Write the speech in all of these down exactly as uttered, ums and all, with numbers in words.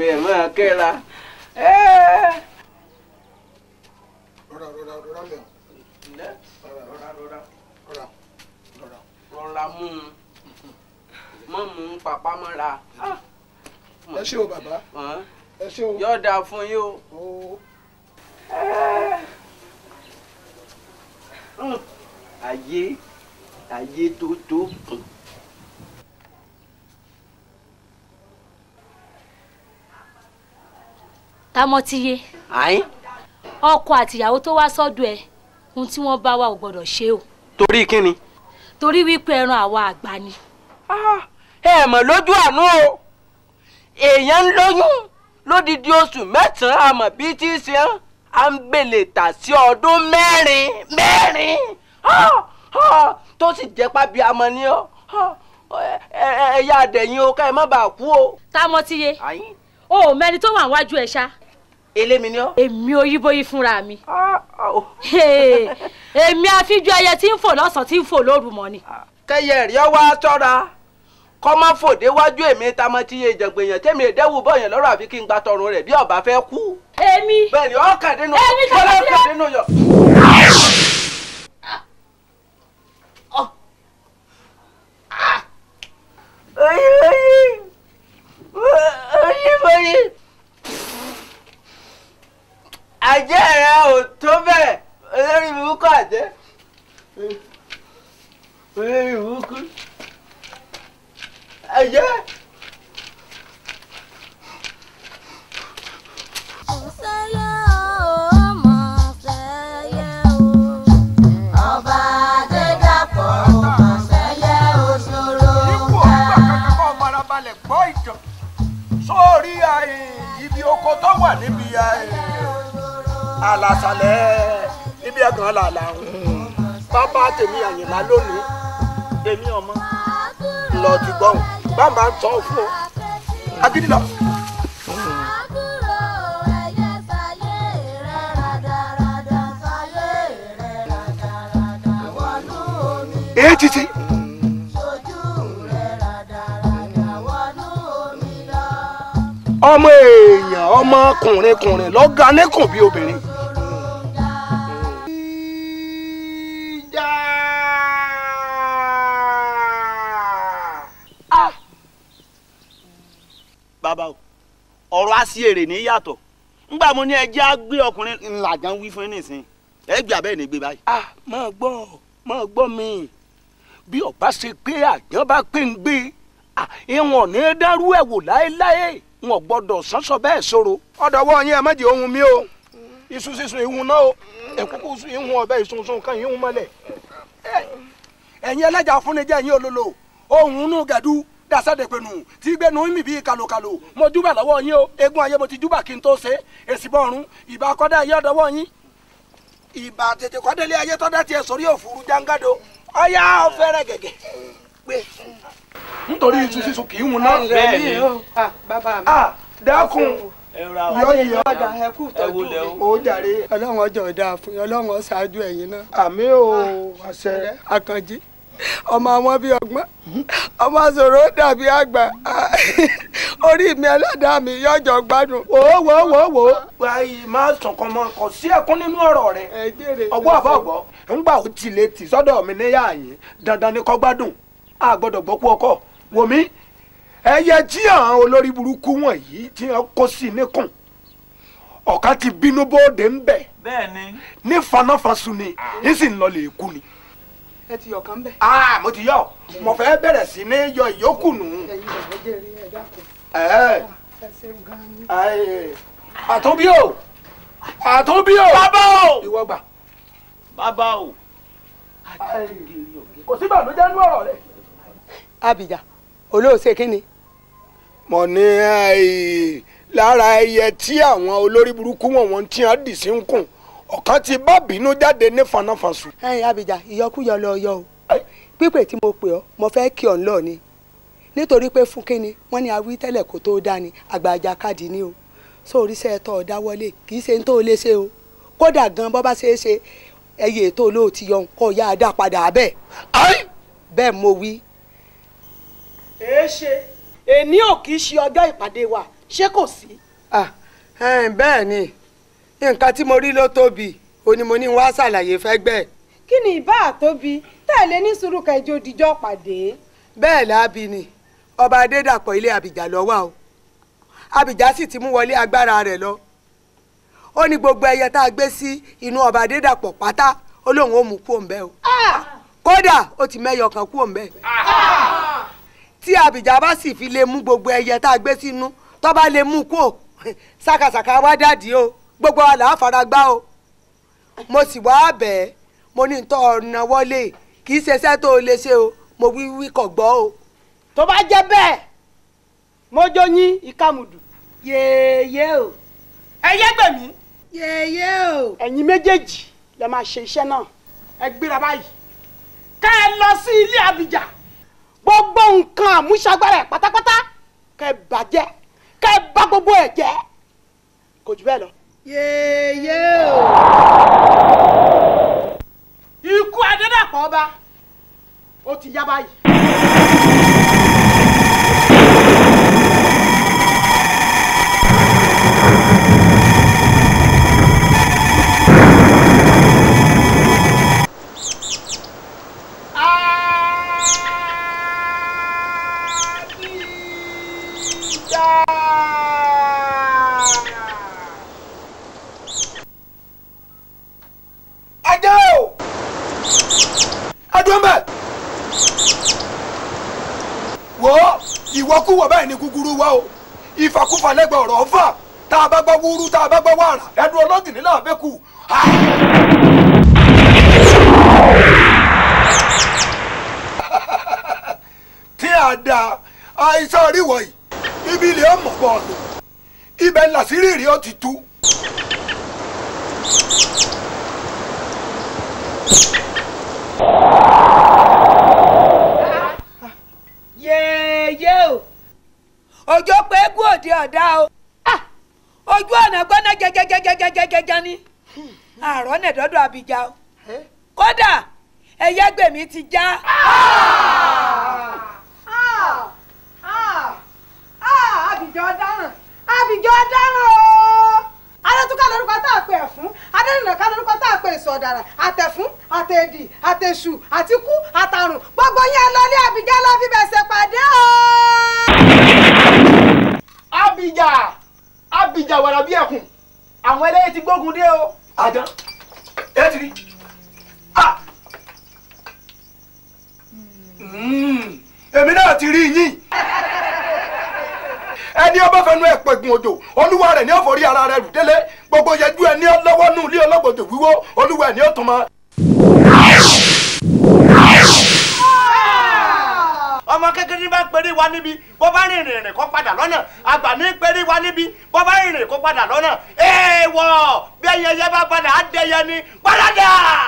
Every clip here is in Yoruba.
ẹ̀ máa kẹ́ra. rọra rọra rọra lẹ. rọra rọra rọra rọra rọra mú un mọ́ mú un pàpà mọ́ra. ẹ ṣé o bàbá ẹ ṣé o. yóò dáa fún yín o. ayé ayé tó tó. Támọ́tíyé ọkọ àtìyàwó tó wá sọ́dọ̀ ẹ̀ ohun tí wọ́n bá wà ò gbọ́dọ̀ ṣe o. torí kí ni. torí wípé ẹran àwa àgbà ni. ẹ mọ̀ lójú àánú o èèyàn ń lóyún lódìdí oṣù mẹ́sàn-án àmọ́ bíi tí í ṣe à ń gbèlè tà sí ọdún mẹ́rin mẹ́rin tó sì jẹ́ pábí amọ̀ ni ọ́ ẹ̀yà àdẹ̀yìn o ká ẹ má bàa kú o. Támọ́tíyé o ò mẹ́ni tó wà wájú ẹ̀ ṣá. elémi ni ọ́. èmi oyíbóyí fúnra mi. èmi àfijọ́ ẹyẹ tí ń fò lọ́sàn-án tí ń fò lóru mọ́ ni. kẹyẹ rí ọ wá ṣọ́ra kọ́ má fòdé wájú èmi Támọ́tíyé ìjàngbèyàn tẹ́mi ìdẹ́wù bọ̀yàn lọ́rọ̀ àfi kí n gba tọrùn rẹ̀ bí ọba fẹ́ kú. èmi bẹ́ẹ̀ ni ọ̀kadínú ọ̀kadínú yọ. oyi oyi oyi oyi àjẹ́ rẹ̀ ò tó bẹ́ẹ̀ olórí burúkú àjẹ́ olórí burúkú àjẹ́. sórí ibi oko tó wà níbi àlàsàlẹ̀ níbi ẹ̀gàn làlà bàbá tèmi Àyìnlá lónìí èmi ọmọ lọ ti gbọ́n bàbá ń sọ fún ọ agídí lọ. èyí títí. ọmọ èèyàn ọmọkùnrin kùnrin lọ́gà nẹ́kùn bí obìnrin. bàbá o ọ̀rọ̀ àṣìírè ní yàtọ̀ ńgbà mo ní ẹjẹ́ á gbé ọkùnrin ńlájà ń wí fún yín nísìnyí ẹ gbé abẹ́ ní gbé báyìí. a máa gbọ́ máa gbọ́ mi bí ọba ṣe pé àjàn bá pé ń gbé ìwọ̀n ní dárú ẹ̀ wò láéláé wọn gbọ́dọ̀ sánsọ bẹ́ẹ̀ sọ̀rọ̀. ọ̀dọ̀wọ́ yín ẹ má jẹ́ ohun mi o iṣu sísun ìhun náà o ẹ̀kúkú ìhun ọbẹ̀ ìsunsun kan ìhun mọ́lẹ̀. ẹ̀yin ẹlẹ́jà fúnni jẹ́ ẹ̀yin olólo ohun inú gàdú dasádẹ̀pẹ̀nù tí gbẹ̀nu mi bíi kàlòkàlò mo júbà lọ́wọ́ yín o eégún ayé mo ti júbà kí n tó ṣe èsì bọ́ọ̀rùn ìbá kọ́dá ayé ọ̀dọ́wọ́ yín ìbá tètè kọ́délé ayé tọ́dá tiẹ̀ sórí òfurufú jángádó ọ̀yá ọ̀fẹ́rẹ́ gẹ̀gẹ̀ pé nítorí iṣu sísun kì í hun náà. bẹ́ẹ̀ ni bàbá mi. dákun yọ yọ ó jàre ọlọ́run ọjọ́ ọ̀dà fún yín ọlọ́run ọ̀ṣáájú ẹ̀yin náà. àmì ò àṣẹ. Àkànjí ọmọ àwọn bíi ọgbọ́n ọmọ sọ̀rọ̀ dàbí àgbà orí mi ẹlẹ́dàá mi yọjọ gbádùn. wò ó wò ó wò ó wò ó báyìí má sọ̀kan mọ́ kò sí ẹkún nínú ọ̀rọ̀ rẹ̀ ọgbọ́n àbọ̀gbọ́ ńgbà ó ti lè tì sọ́dọ̀ mi níyà yín dandan ni kó gbádùn a gbọ́dọ̀ gbọ́ kú ọkọ wò mí ẹyẹ tí àwọn olórí burúkú wọ̀nyí tí wọ́n kó sí níkùn ọ̀kan ti bínú bóde ń bẹ̀ ní fanáfasun ni ní sì ń lọ lè kú ni. ẹ ti yọ̀ kán bẹ́ẹ̀. aa mo ti yọ mo fẹ́ bẹ̀rẹ̀ sí ní yọ ìyókù nù. ẹ̀yin ọ̀rẹ́ jẹ́ rí ẹ dákun. ẹ ẹ ṣeun gan-an ni. àtúnbí o àtúnbí o. bàbá o. ìwọ gbà. bàbá o. kò sí bàlújẹ́ nínú ọ̀rọ̀ rẹ̀. Abija olóòṣè kínni. mo ní lára ẹyẹ tí àwọn olórí burúkú wọn wọn tí wọn dì sí ń kùn ọ̀kan ti bá bínú jáde ní fanáfanṣu. ẹ̀yin Abija ìyọkúyọ lọ yọ o pípè tí mo pè ọ́ mo fẹ́ kí ọ̀ ń lọ ni nítorí pé fún kínni wọ́n ní awí tẹ́lẹ̀ kó tó dání àgbàjà káàdì ni o sórí iṣẹ́ ẹ̀tọ́ ọ̀dá wọlé kì í ṣe ń tó o lè ṣe o kódà gan bọ́ bá ṣe é ṣe ẹyẹ ètò olóòtí yọ nǹkan ọ̀yá àdá padà bẹ́ẹ̀ bẹ́ẹ̀ mo wí. èé ṣe èní ò kì í ṣe ọjọ́ ìpàdé wa ṣé kò sí. bẹ́ẹ̀ ni nǹkan tí mo rí ló tóbi òní mo ní wá ṣàlàyé fẹ́gbẹ́. kí ni ìbá àtóbi tẹ̀lé ní sùúrù kẹjọ òdìjọ́ pàdé. bẹ́ẹ̀ láabi ni ọba adédàpọ̀ ilé àbíjà ló wà o àbíjà sì ti mú wọlé agbára rẹ̀ lọ ó ní gbogbo ẹyẹ tá a gbé sí inú ọba adédàpọ̀ pátá ó lóun ó mú kú òǹbẹ o kódà ó ti mẹ́yọ kan kú òǹbẹ tí àbíjà bá sì fi lè mú gbogbo ẹyẹ tá a gbé sínú tó bá lè mú kú ò ṣàkàṣàkà wá dàdí o gbogbo wa là á fara gbá o mo sì wá bẹ́ẹ̀ mo ní tọ́ ọ̀nà wọlé kì í ṣeṣẹ́ tó o lè ṣe o mo wí wí kọ̀ gbọ́ o. tó bá jẹ́ bẹ́ẹ̀ mọ́jọ́ yín ìkàmùdù. yèèyé o. ẹyẹ gbẹ̀mí. yèèyé o. ẹ̀yin méjèèjì lè máa ṣe iṣẹ́ náà ẹ gbéra báyìí ká ẹ lọ sí ilé àbíjà gbogbo nǹkan àmúṣagbára ẹ̀ pátápátá ká ẹ bàjẹ́ ká ẹ bá gbogbo ẹ̀ jẹ́ kò jù bẹ́ẹ̀ lọ. yèèyé o. ikú adédàpọ̀ ọba ó ti yá báyìí. ìwọ́kúwọ̀ báyìí ni gúgúrú wá o ìfàkúfà lẹ́gbẹ̀ẹ́ ọ̀rọ̀ ọ̀fà tá a bá gbọ́ wúrú tá a bá gbọ́ wàrà ẹnu ọlọ́gìnní náà bẹ́ẹ̀ kú. tí a da àìsàn oríwọ̀ yìí ibi ilé ọmọ bọ́ọ̀lù ibẹ̀ làṣírí rí ó ti tú. yéèyé o ojú pé egún òde ọ̀dá o ojú ọ̀nà gbọ́ná gẹ́gẹ́gẹ́gẹ́gẹ́gẹ́ ni àárọ̀ nẹ̀dọ́dọ̀ àbíjà o kódà ẹyẹ gbèmí ti já. àbíjà ọ̀daràn àbíjà ọ̀daràn o adétúkà lórúkọ tá a pè ẹ̀ fún adénìlẹ̀ká lórúkọ tá a pè èso ọ̀daràn àtẹ̀fún àtẹ̀dì àtẹ̀ṣù àtikú àtàrùn gbogbo yẹn lọ ní àbíjà lọ fi bẹ̀sẹ̀ pàdé o. àbíjà àbíjà wàrà bí ẹkùn àwọn eléyìí ti gbógun dé o. àjọ ẹ ti rí èmi náà ti rí yín ẹni ọba fẹnu ẹ pẹ̀gùn òjò olúwa rẹ̀ ní ọ̀fọ̀rí ara rẹ̀ rù délé gbogbo yẹjú ẹ ní ọlọ́wọ́ nù ilé ọlọ́gbọ̀dọ̀ wíwó olúwa ẹ ní ọ̀tún mọ́. ọmọ kékeré bá péré wa níbi bó bá rìnrìn rìn kó padà lọ́nà àgbà ní péré wa níbi bó bá rìnrìn kó padà lọ́nà èèwọ̀ bí ẹyẹyẹ bá padà á dẹyẹ ní padà.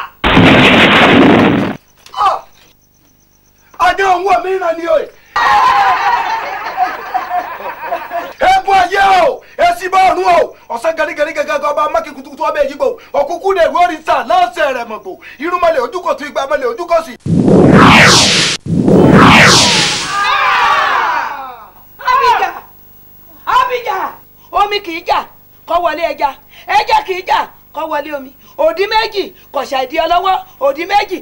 adé òun wọ̀ mí ràn ní o. egun ayé o esi bọ́ọ̀lù o ọ̀sán gẹ́gẹ́gẹ́ gẹ́gẹ́ ọba amáki kutukutu ọbẹ̀ yìí gbò òkùnkùn dẹ̀rù oríṣà lọ́sẹ̀ rẹ̀ mọ̀ gbò irúmọlẹ̀ ojúkọ̀tún igba mọlẹ̀ ojúkọ̀sì. àbíjà àbíjà omi kì í jà kó wọlé ẹja ẹja kì í jà kó wọlé omi òdì méjì kò ṣàìdí ọlọ́wọ́ òdì méjì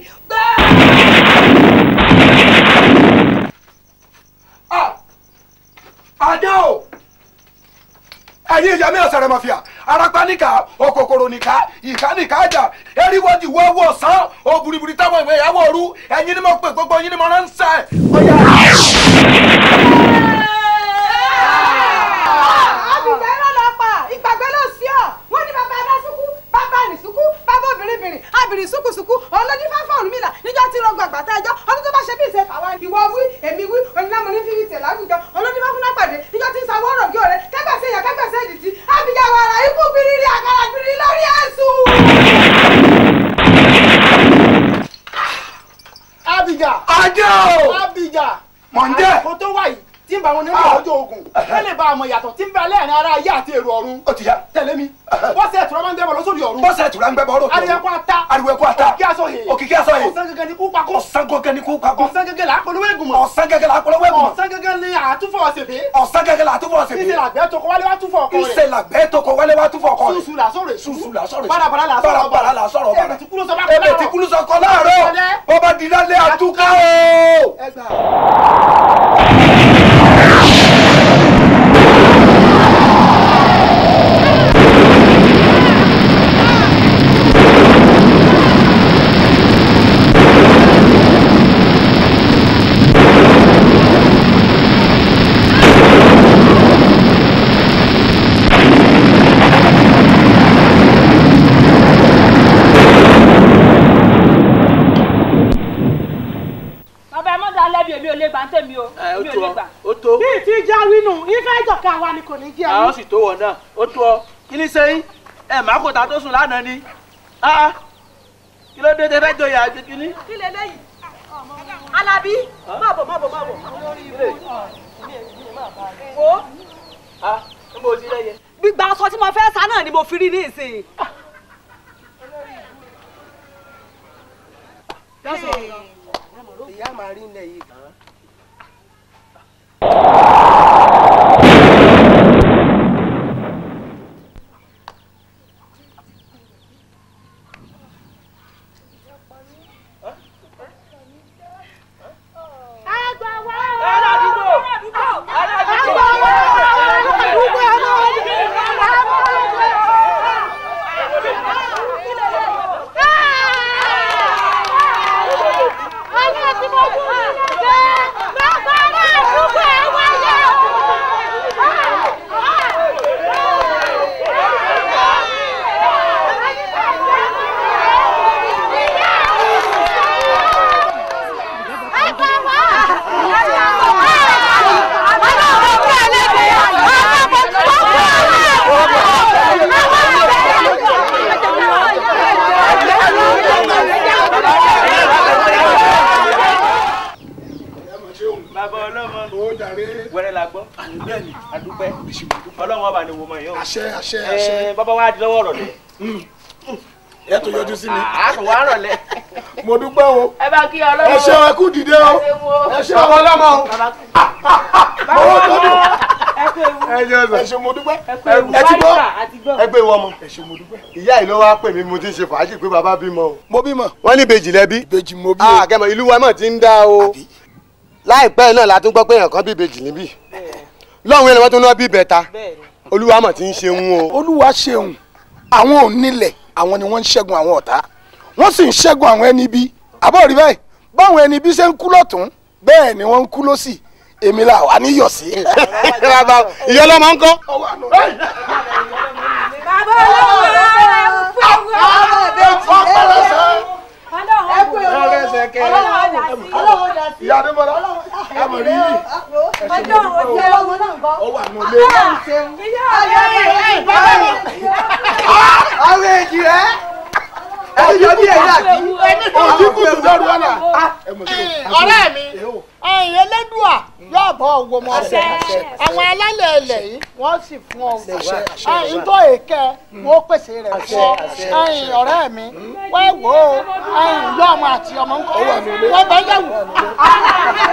adé o ẹ̀yin ìyá mi ọ̀sẹ̀ rẹ̀ mafia arapa níkà òkòkòrò níkà ìka níkà àjà eriwọ́jì wọ́wọ́ sàn ó buriburi táwọn ìwé ìyàwó òru ẹ̀yin ni mo pè gbogbo ẹ̀yin ni mo rán ń sẹ́ ọ̀yà. àbíjà iná lọ pa ìgbàgbé ló sí ọ wọn ní bàbá adá sunkú bàbá rìn sunkú bàbá obìnrin bìnrin abìnrin sunkúsunkú ọlọ́dún fáfọ́ Ọ̀rúnmìlà níjọ́ tí rọgbọ àgbàtà ẹjọ́ ọdún tó bá ṣe bí ìṣe tàwa ìwọ wí èmi wí onílámọ ní fífi tẹ̀ láwùjọ ọlọ́dún fáfún náà pàdé níjọ́ tí ń sanwó ọ̀rọ̀ gé ọ̀rẹ́ kẹgbẹ́sẹ̀ yẹn kẹgbẹ́sẹ̀ ìdìtì àbíjà wàrà ikú biriri àkàrà biriri lórí ẹ̀sùn. àbíjà adé o àbíjà mọ̀ ń jẹ́ àkókò tó wà yìí tí ń bá wọn nínú ọjọ́ ogun ẹ lè bá àmọ́ ìyàtọ̀ tí ń bá lẹ́ẹ̀rin ara ayé àti èrò ọ̀run. ó ti yá tẹ̀lé mi bọ́sẹ̀ ẹ̀tura máa ń gbẹ́bọ̀ lọ́sọ̀rì ọ̀run. bọ́sẹ̀ ẹ̀tura ń gbẹ́bọ̀ lọ́sọ̀rì ọ̀run. ariwo ẹ̀kọ́ ata ariwo ẹ̀kọ́ ata òkìkí aṣọ yìí òkìkí aṣọ yìí ọ̀sán gẹ́gẹ́ ni kú pakọ́ ọ̀sán gẹ́gẹ́ ni kú pakọ́ ọ̀sán gẹ́gẹ́ là á polówó ègùnmọ̀ ọ̀sán gẹ́gẹ́ là á polówó ègùnmọ̀ ọ̀sán gẹ́gẹ́ ni àtúfọ̀ ọ̀sẹ̀fẹ̀ ọ̀sán gẹ́gẹ́ là á túfọ̀ ọ̀sẹ̀fẹ̀ ìṣe làgbẹ́ tó kọ́ wálé wá túfọ̀ ọkọ rẹ̀ ìṣe làgbẹ́ tó kọ́ wálé wá túfọ̀ ọkọ rẹ̀ ṣùṣù làsọ̀rẹ̀ ṣùṣù làsọ̀rẹ̀ bàràbàrà làsọ̀rọ̀ bàràbàrà làsọ̀rọ̀ èmi ti kúrò sọ bá èmi ti kúrò sọ kọ́ láàárọ̀ bọ́bá dídálé àtúkà o. bí ti já wínú ifá ìjọka wa ni kò ní jẹ́ àwọn sì tó wọ̀ náà ó tó ọ kí ni sẹ́yìn ẹ má kó ta tó sùn lánàá ni kí ló dé tẹ fẹ́ jọyà àgbẹ̀ kí ni. kí lè léyìí Alábí má bọ̀ má bọ̀ má bọ̀ o. n bò sí lẹ́yẹ. gbígba aṣọ tí mo fẹ́ sá náà ni mo fi rí ní ìsìn. ìyá màá rí ilẹ̀ yìí. àṣẹ àṣẹ àṣẹ. bàbá wa di lọ́wọ́ rọ̀lẹ́. ẹ tó yọjú sí mi. a kò wá rọ̀lẹ́. mo dúpẹ́ o. ẹ bá kí ọlọ́mọ. ẹ ṣe ẹ kú dìde o. ẹ ṣe ọmọ ọlọ́mọ o. owó tó dùn. ẹ ṣe ẹ ṣe mo dúpẹ́. ẹ ti gbọ́ ẹ gbé wọ́n mọ. ẹ ṣe mo dúpẹ́. ìyá yìí ló wá pè mí mo ti ń ṣe fàájì pé bàbá bímọ o. mo bímọ. wọ́n ní ìbejì lẹ́bí. ìbejì mo bí o. àgẹmọ ìlú wa mọ̀ ti ń dá o. láìpẹ́ náà la tún gbọ́ pé èèyàn kan bí ìbejì níbí. lọ́hùn yẹn ni wọ́n tún náà bí bẹ́ta. olúwa mọ̀ ti ń ṣeun o. olúwa ṣeun àwọn ò nílẹ̀ àwọn ni wọ́n ń ṣẹ́gun àwọn ọ̀tá wọ́n sì ń ṣẹ́gun àwọn ẹni bí àbọ̀ rí báyìí báwọn ẹni bí ṣe ń kú lọ́tún bẹ́ẹ̀ ni wọ́n ń kú lọ́sì èmi là wà níyọ̀ sí. ìyá ọlọ́mọ ń kọ́. bàbá ọlọ́wọ́ fún ìyá adébọlá ẹ mọ̀ rí yìí ọjọ́ òde ọmọ náà kọ́. ó wà nù lé. àwọn èjì rẹ ẹ yọ bí ẹ̀yà kí òjì kùtù lọ́rùn wọn náà. ọ̀rẹ́ mi ẹ̀yìn elédùà yóò bọ́ owó mọ́ ọ̀sẹ̀ àwọn alálẹ̀ ilẹ̀ yìí wọ́n sì fún ọ ẹ̀yìn tó èké wọ́n pèsè rẹ̀ fún ọ ẹ̀yìn ọ̀rẹ́ mi wọ́n wò ó ẹ̀yìn ìlú ọmọ àti ọmọ ńkọ́ wọ́n bá yẹ̀wò.